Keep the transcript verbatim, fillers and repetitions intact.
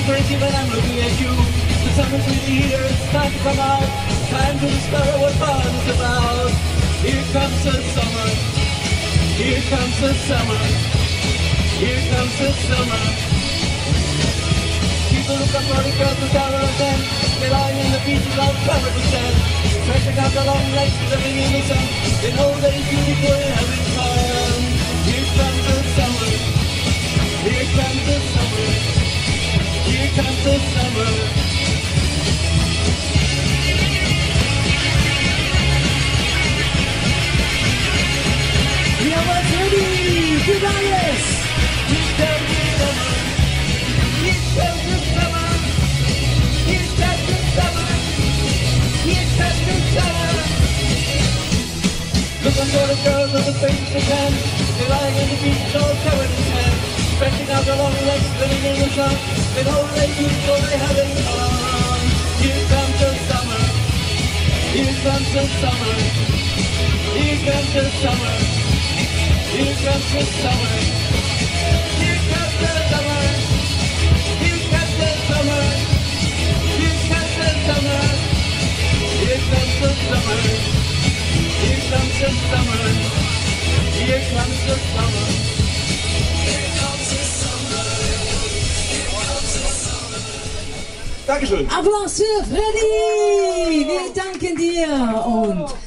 crazy when I'm looking at you. The summer's really here, it's time to come out. Time to discover what fun is about. Here comes the summer. Here comes the summer. Here comes the summer. People look up for the girls with dollar and then they're lying in the beaches all covered with sand. Stretching out the long legs, living in the sun. They know they're beautiful and having fun. Here comes the summer. Here comes the summer. Here comes the summer. We are all ready. Good night. Here comes the summer. Here comes the summer. Here comes the summer. Here comes the summer. Look on the girls with the faces of tan. They're lying in the beach all covered in sand. Stretching out their long legs, living in the sun. They know they beautiful, they're having fun. Here comes the summer. Here comes the summer. Here comes the summer. Here comes the summer. Here comes the summer. Here comes the summer. Here comes the summer. Here comes the summer. Here comes the summer. Here comes the summer. Dankeschön. Applaus für Freddy! Wir danken dir und